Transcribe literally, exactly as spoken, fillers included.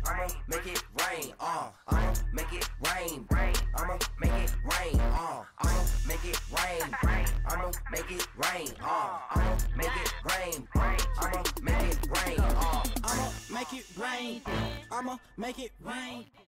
I'ma make it rain, uh, I'ma make it rain, I'ma make it rain, uh, I'ma make it rain, I'ma make it rain, uh, I'ma make it rain, I'ma make it rain, uh, I'ma make it rain. I'ma make it rain.